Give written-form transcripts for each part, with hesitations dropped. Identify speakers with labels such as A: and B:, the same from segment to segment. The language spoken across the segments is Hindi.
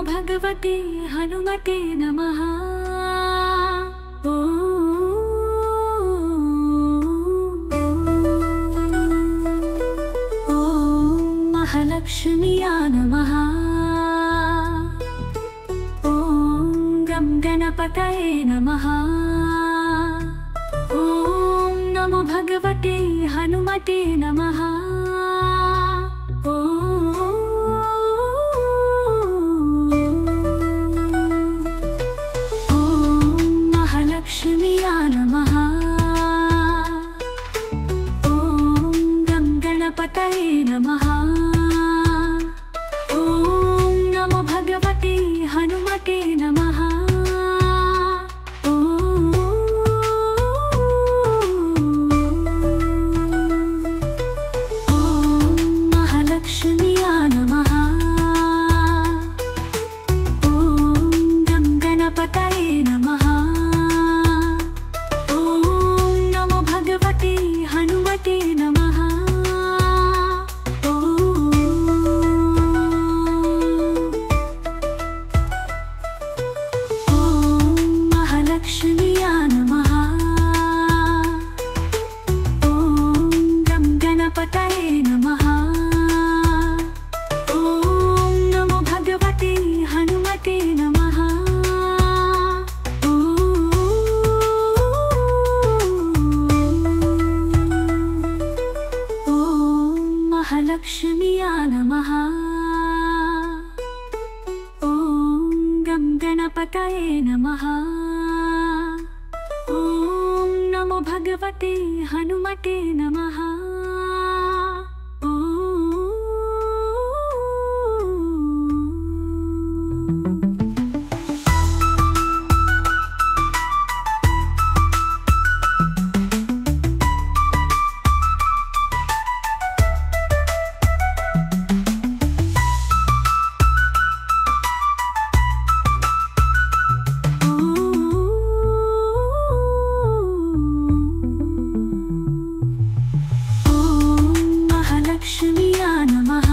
A: भगवते हनुमते नमः। ॐ महालक्ष्म्याय नमः। ॐ गं गणपतये नमः। ॐ नमो भगवते हनुमते नमः। महालक्ष्म्याय नमः। ॐ गं गणपतये नमः। ॐ नमो भगवते हनुमते नमः। महालक्ष्म्याय नमः। ॐ गं गणपतये नमः। हनुमते नमः। ॐ महालक्ष्म्याय नमः। ॐ गं गणपतये नमः। ॐ नमो भगवते हनुमते नमः। महालक्ष्म्याय नमः। ॐ गं गणपतये नमः। ॐ नमो भगवते हनुमते नमः। महालक्ष्म्याय नमः।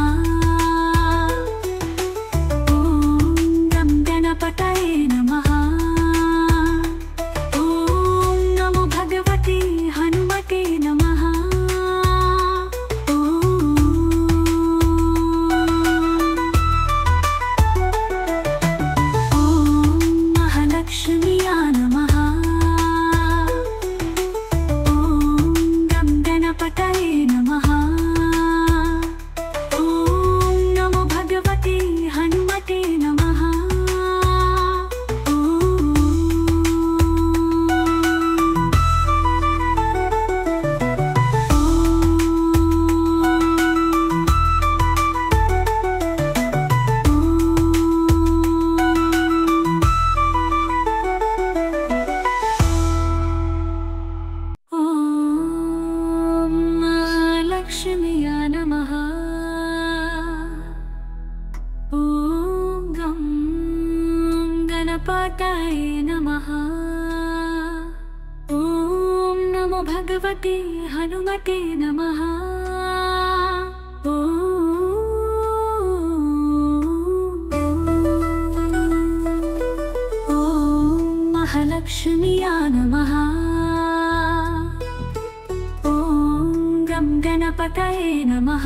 A: ॐ गं गणपतये नमः। ॐ नमो भगवते हनुमते नमः। महालक्ष्म्याय नमः। ॐ गं गणपतये नमः। हनुमते नमः। लक्ष्म्याय नमः। ॐ गं गणपतये नमः। ॐ नमो भगवते हनुमते नमः। ॐ महालक्ष्म्याय नमः। ॐ गं गणपतये नमः।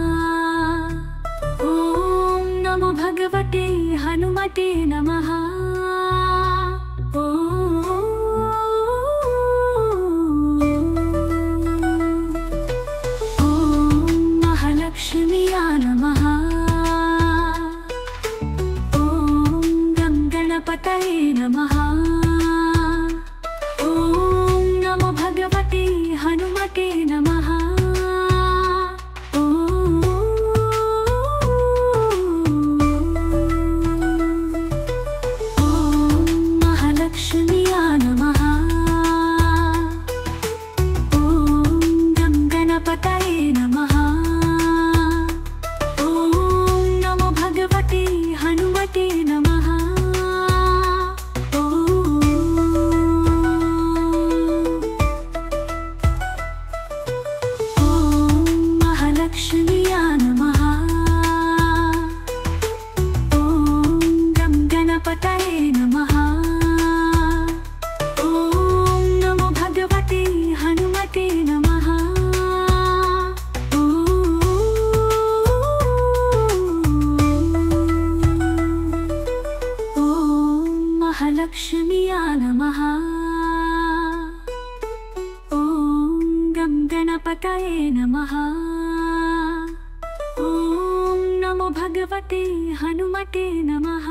A: ॐ नमो भगवते हनुमते नमः। ॐ महालक्ष्म्याय नमः। ॐ गं गणपतये नमः। ॐ नमो भगवते हनुमते नमः। महालक्ष्म्याय नमः। ॐ गं गणपतये नमः। ॐ नमो भगवते हनुमते नमः। महालक्ष्म्याय नमः। ॐ महालक्ष्म्या नमः। ॐ गं गणपतये नमः। ॐ नमो भगवते हनुमते नमः।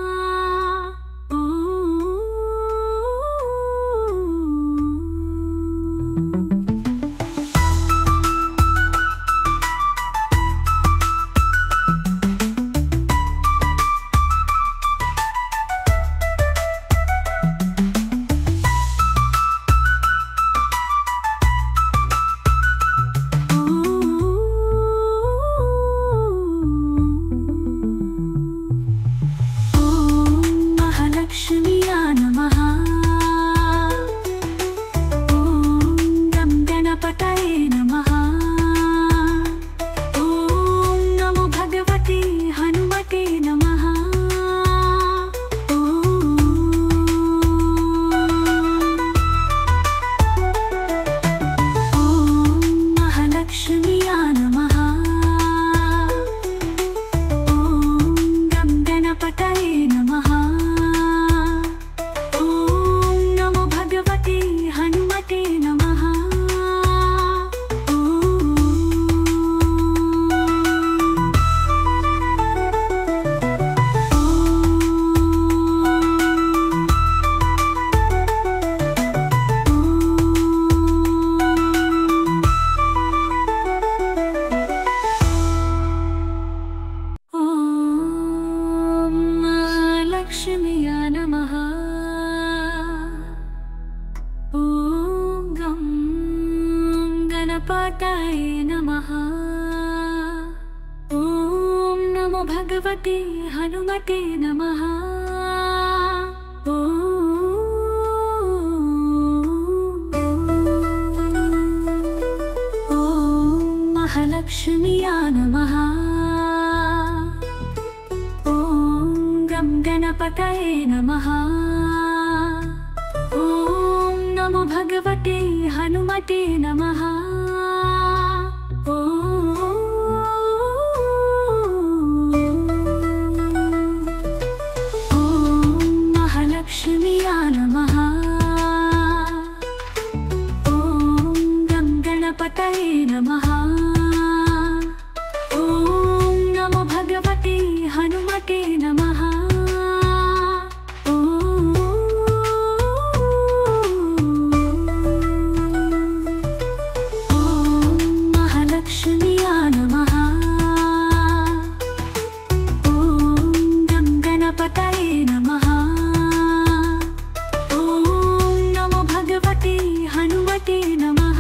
A: महालक्ष्म्या नमः। ॐ गं गणपतये नमः। ॐ नमो भगवते हनुमते नमः। ॐ महालक्ष्म्या नमः। ॐ गं गणपतये नमः। लक्ष्म्या नमः। ॐ गं गणपतये नमः। ॐ नमो भगवते हनुमते नमः। ॐ महालक्ष्म्या नमः। गणपतये नमः। ॐ नमो भगवते हनुमते नमः। ॐ महालक्ष्म्या नमः। ॐ गं गणपतये नमः। ॐ नमो भगवते हनुमते नमः। महालक्ष्म्या नमः। ॐ गं गणपतये नमः। ॐ नमो भगवते हनुमते नमः।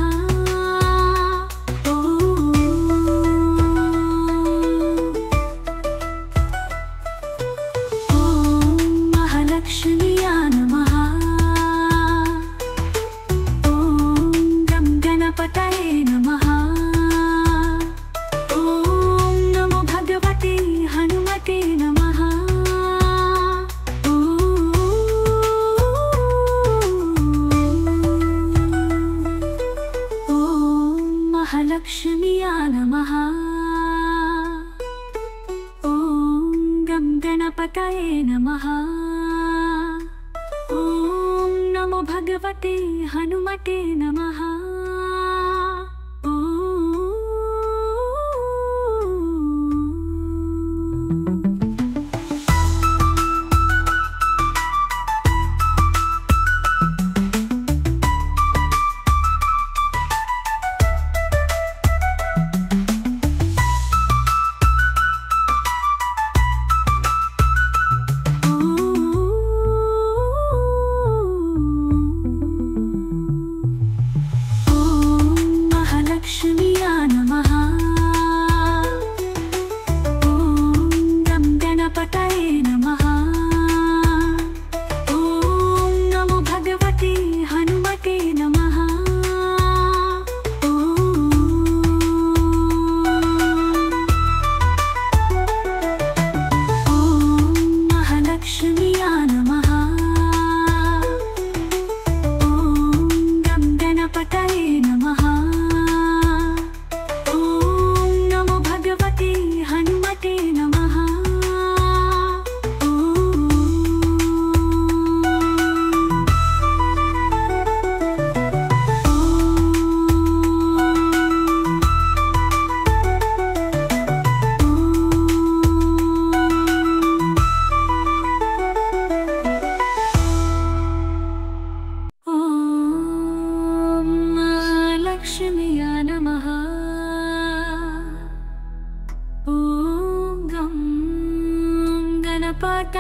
A: महालक्ष्म्या नमः। ॐ गं गणपतये नमः। ॐ नमो भगवते हनुमते नमः। महालक्ष्म्या नमः। ॐ गं गणपतये नमः। ॐ नमो भगवते हनुमते नमः।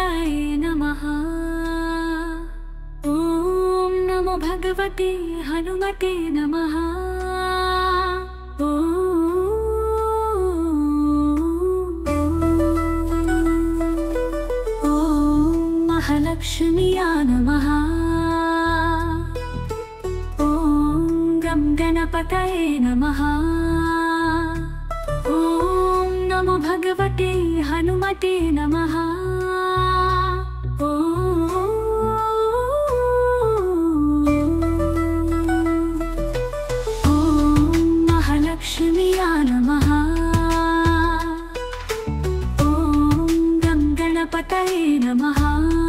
A: गणपतये नमः। ॐ नमो भगवते हनुमते नमः। ॐ महालक्ष्म्याय नमः। ॐ गं गणपतये नमः। ॐ नमो भगवते हनुमते नमः। महालक्ष्म्याय नमः। ॐ गं गणपतये नमः।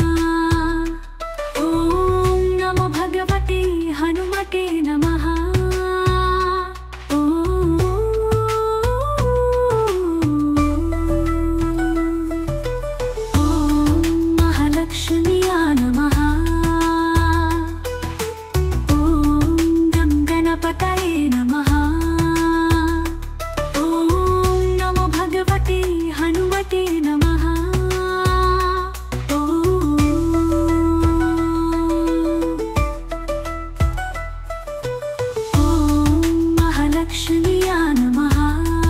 A: ॐ नमो भगवते हनुमते नमः। महालक्ष्म्याय नमः। ॐ गं गणपतये नमः। हनुमते नमः। ॐ महालक्ष्म्याय नमः।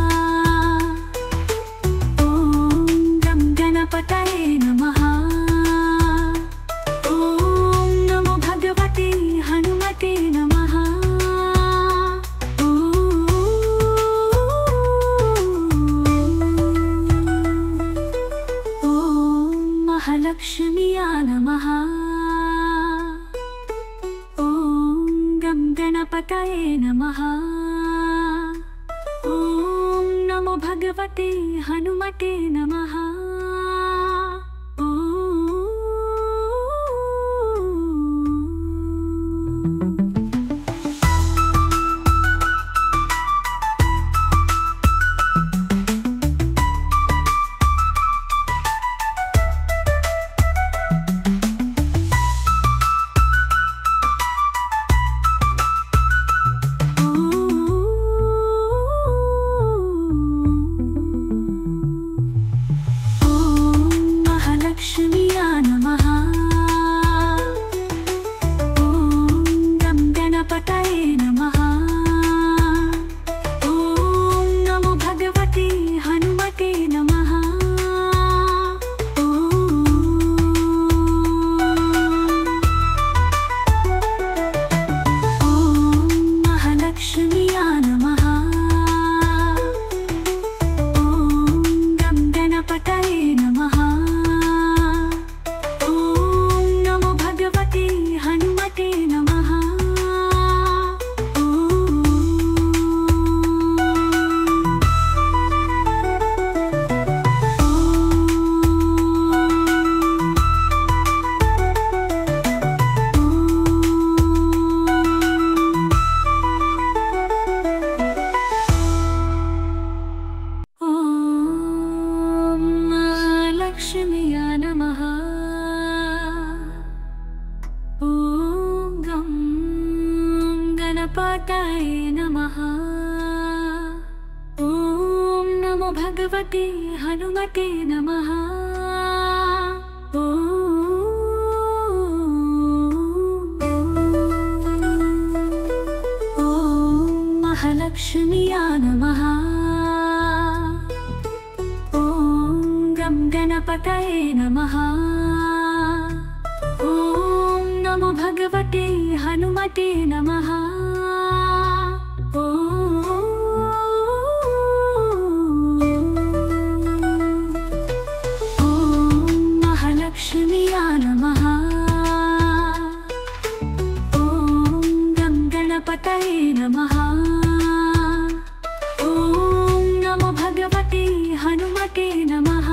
A: ॐ गं गणपतये नमः। ॐ नमो भगवते हनुमते नमः। महालक्ष्म्याय नमः। ॐ गं गणपतये नमः। ॐ नमो भगवते हनुमते नमः। महालक्ष्म्याय नमः। ॐ गं गणपतये नमः। ॐ नमो भगवते हनुमते नमः। ॐ महालक्ष्म्याय नमः। ॐ गं गणपतये नमः। हनुमते नमः। ॐ लक्ष्म्याय नमः। ॐ गं गणपतये नमः। ॐ नमो भगवते हनुमते नमः। ॐ महालक्ष्म्याय नमः। ॐ गं गणपतये नमः। ॐ नमो भगवते हनुमते नमः। ॐ महालक्ष्म्याय नमः। ॐ गं गणपतये नमः। ॐ नमो भगवते हनुमते नमः।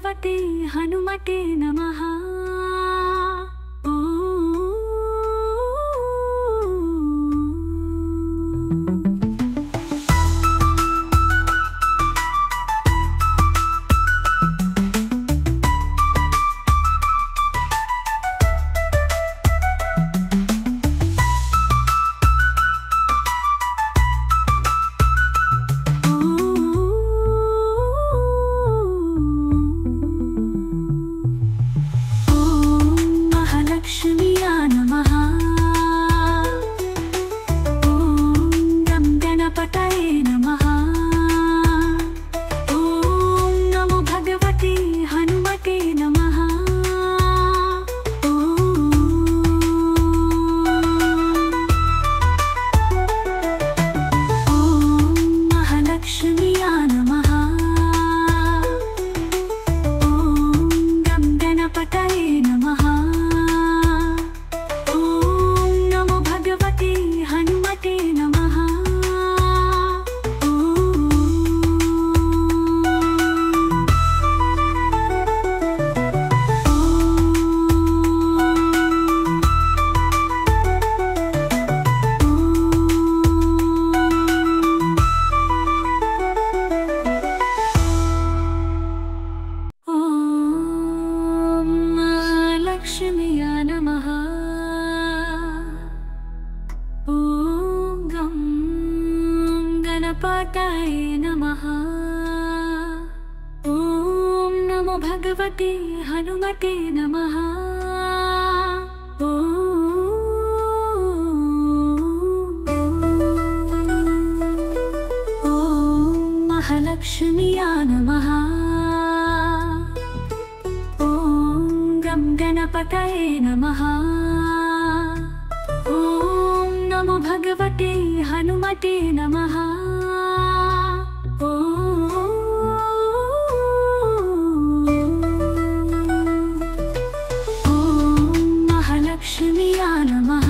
A: भगवते हनुमते नमः। लक्ष्म्या नमः। ॐ गं गणपतये नमः। ॐ नमो भगवते हनुमते नमः। ॐ महालक्ष्म्या नमः। गणपतये नमः। ॐ नमो भगवते हनुमते नमः। ॐ महालक्ष्म्या नमः।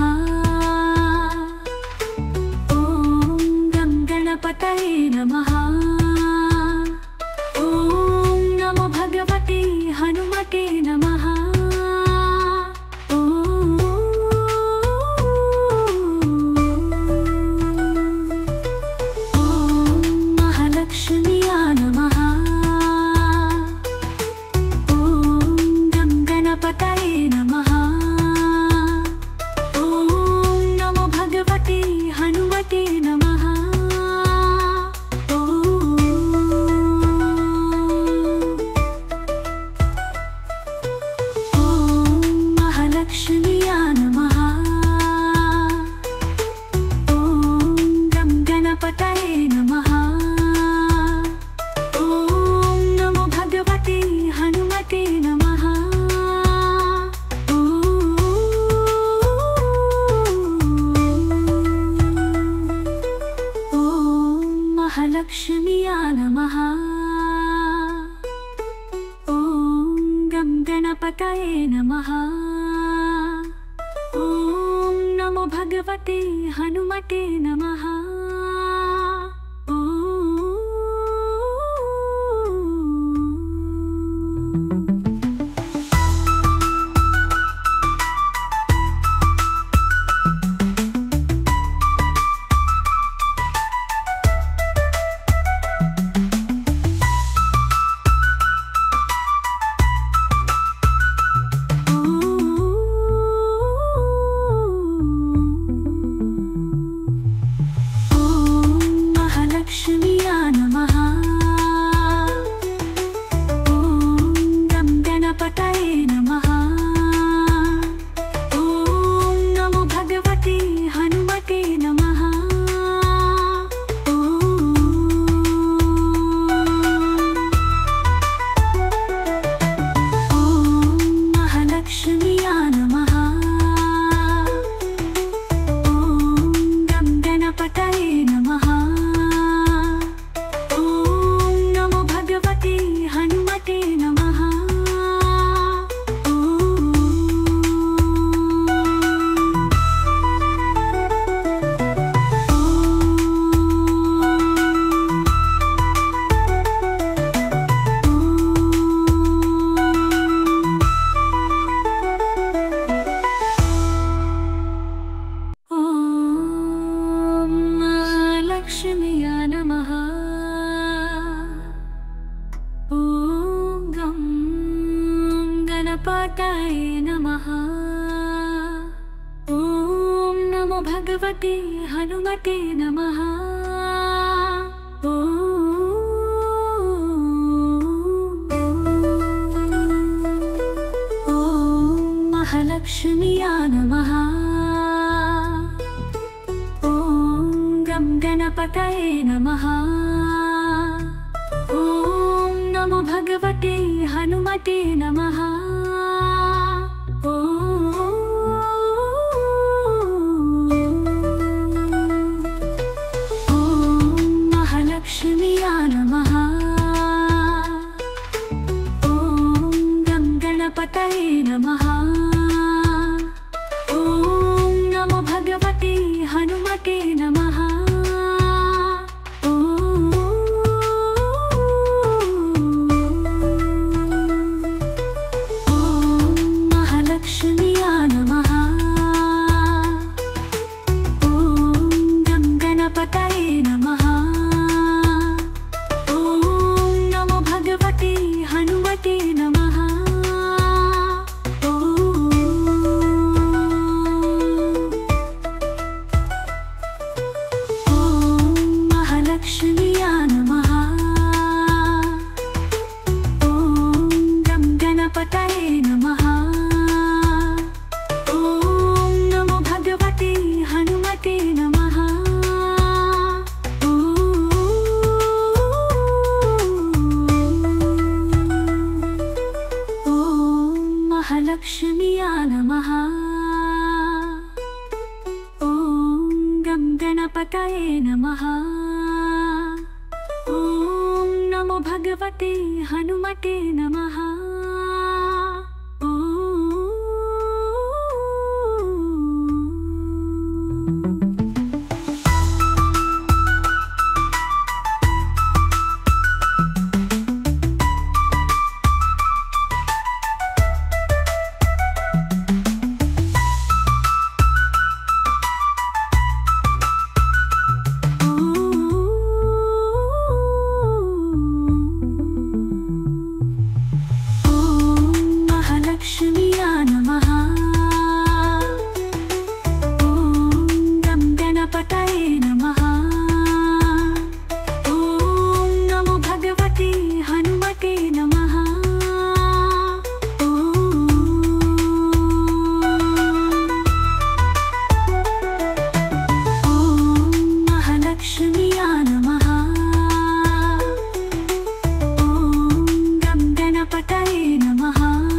A: ॐ गणपतये नमः। ॐ नमो भगवते हनुमते नमः। महालक्ष्म्या नमः। ॐ गणपतये नमः। ॐ नमो भगवते हनुमते नमः। गणपतये नमः। ॐ नमो भगवते हनुमते नमः। ॐ महालक्ष्म्याय नमः। ॐ गं गणपतये नमः। ॐ नमो भगवते हनुमते नमः। महालक्ष्म्याय नमः। ॐ गं गणपतये नमः। ॐ नमो भगवते हनुमते नमः। महालक्ष्म्याय नमः। ॐ गं गणपतये नमः। ॐ नमो भगवते हनुमते नमः। महालक्ष्म्याय नमः। ॐ गं गणपतये नमः। ॐ नमो भगवते हनुमते नमः। महालक्ष्म्याय नमः। ॐ गं गणपतये नमः। ॐ नमो भगवते हनुमते नमः। महालक्ष्म्याय नमः। ॐ गं गणपतये नमः। ॐ नमो भगवते हनुमते नमः। महालक्ष्म्याय नमः। ॐ गं गणपतये नमः।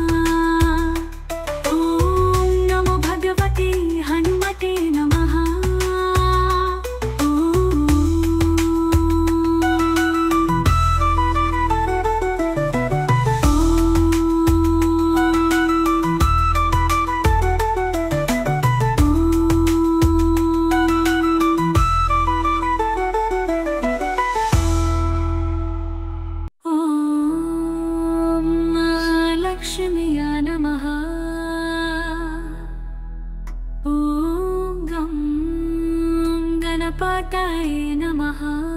A: नमो भगवते हनुमते नमः। ॐ महालक्ष्म्याय नमः। ॐ गं गणपतये नमः।